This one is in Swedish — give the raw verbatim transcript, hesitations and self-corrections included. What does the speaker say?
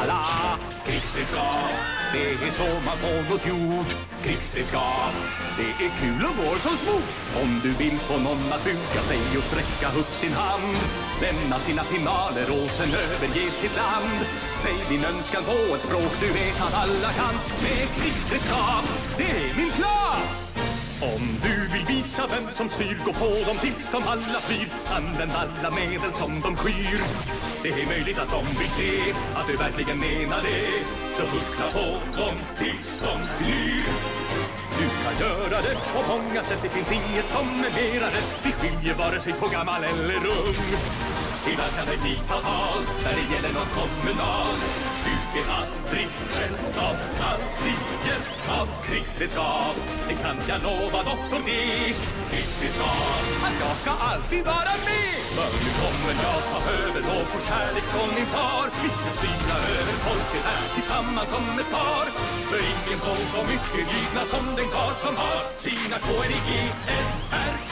la. Krigsredskap, det är så man får något gjort. Krigsredskap, det är kul och går som små. Om du vill få någon att buka sig och sträcka upp sin hand, lämna sina finaler och sen överge sitt land. Säg din önskan på ett språk du vet att alla kan. Med krigsredskap, det är min plan. Om du vill visa vem som styr, gå på dem tills de alla flyr. Använd alla medel som de skyr. Det är möjligt att de vill se att du verkligen menar det. Så hukta på dem tills de flyr. Du kan göra det på många sätt, det finns inget som är mera rätt. Vi skiljer vare sig på gammal eller ung. Ibland kan det bli fatalt när det gäller någon kommunal. Du är aldrig själv av, aldrig hjälp av krigsredskap. Det kan jag lova doktor D. Krigsredskap, att jag ska alltid vara med. För nu kommer jag ta över och få kärlek från min far. Vi ska styra över folket här tillsammans som ett par. För ingen folk och mycket lydnad som den karl som har sina K R I G S R